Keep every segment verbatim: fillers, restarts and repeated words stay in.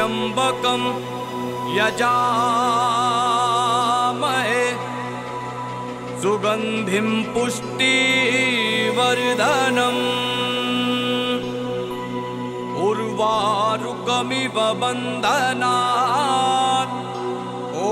त्र्यंबकं यजामहे सुगंधिं पुष्टिवर्धनम् उर्वारुकमिव बन्धनात्। ओ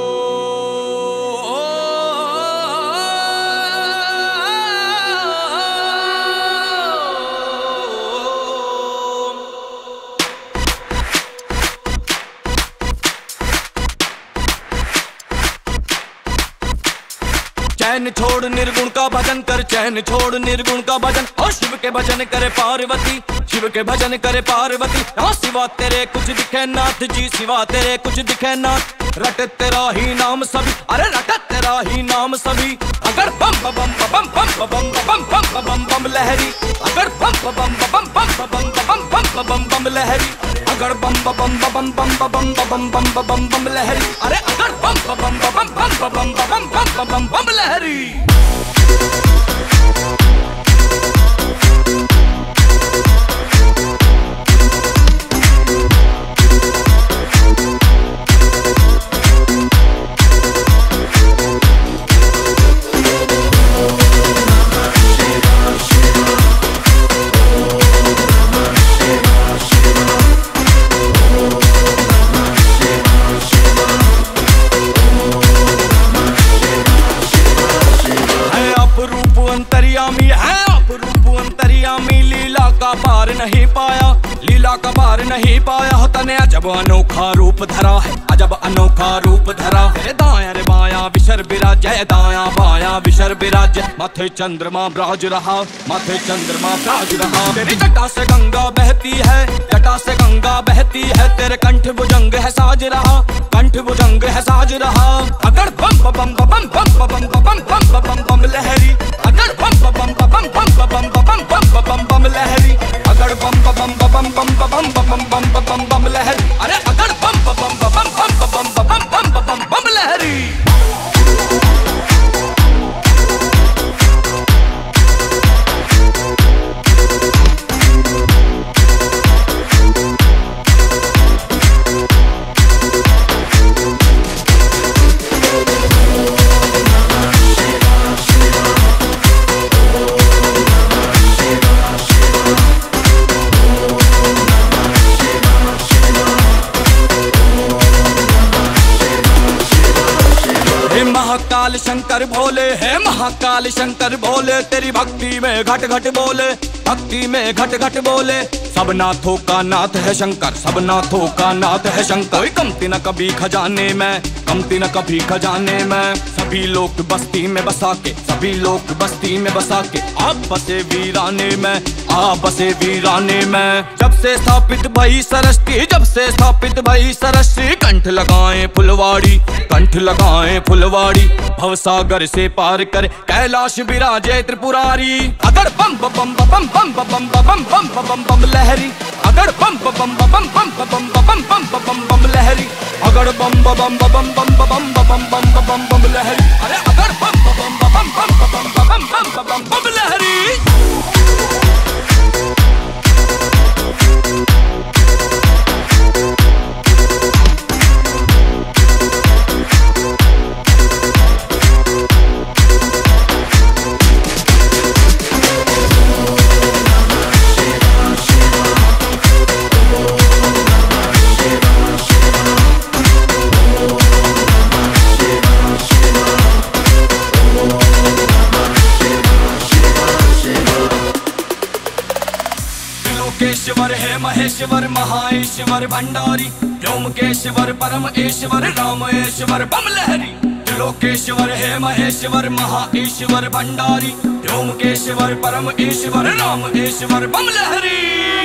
चैन छोड़ निर्गुण का भजन कर, चैन छोड़ निर्गुण का भजन। और शिव के भजन करे पार्वती, शिव के भजन करे पार्वती। हाँ सिवा तेरे कुछ दिखे नाथ जी, सिवा तेरे कुछ दिखे नाथ। रट तेरा ही नाम सभी, अरे रट तेरा ही नाम सभी। अगर बम बम बम बम बम बम बम बम बम बम लहरी, अगर बम बम बम बम बम बम बम बम बम लहरी, अगर बम बम बम बम बम बम बम बम बम लहरी, अरे अगर बम बम बम बम बम बम बम बम लहरी। अंतर्यामी है अपरूप अंतर्यामी, लीला का पार नहीं पाया, लीला का पार नहीं पाया। तने अजब अनोखा रूप धरा है, अजब अनोखा रूप धरा है। दाया रे बाया विशर विराज है, दाया बाया विशर विराज। माथे चंद्रमा ब्राज रहा, माथे चंद्रमा ब्राज रहा। तेरी जटा से गंगा बहती है, जटा से गंगा बहती है। तेरे कंठ भुजंग है साज रहा, कंठ भुजंग है साज रहा। अगर बम बम बम बम बम बम बम बम बम लहरी, अगर बम बम बम बम बम बम बम बम लहरी, अगर बम बम बम बम बम बम बम बम लहरी, अरे अगर बम बम बम बम बम बम बम लहरी। महाकाल शंकर भोले है, महाकाल शंकर भोले। तेरी भक्ति में घट घट बोले, भक्ति में घट घट बोले। सब नाथों का नाथ है शंकर, सब नाथों का नाथ है शंकर। कोई कमती न कभी खजाने में, कमती न कभी खजाने में। सभी लोग बस्ती में बसा के, सभी लोग बस्ती में बसा के। आप बसे वीराने में, आप बसे वीराने में। जब से स्थापित भई सरस्वती, जब से स्थापित भई सरस्वती। कंठ लगाए फुलवाड़ी, कंठ लगाए फुलवाड़ी। भवसागर से पार कर कैलाश विराजे त्रिपुरारी। अगर बम बम बम बम बम बम बम बम बम लहरी, अगर बम बम बम बम बम बम बम बम लहरी, अगर बम बम बम बम बम बम बम बम लहरी, अरे अगर बम बम बम बम बम बम लहरी। लोकेश्वर है महेश्वर महाईश्वर भंडारी। व्योमकेश्वर परमेश्वर रामेश्वर बम लहरी। लोकेश्वर है महेश्वर महाईश्वर भंडारी। व्योमकेश्वर परमेश्वर रामेश्वर बम लहरी।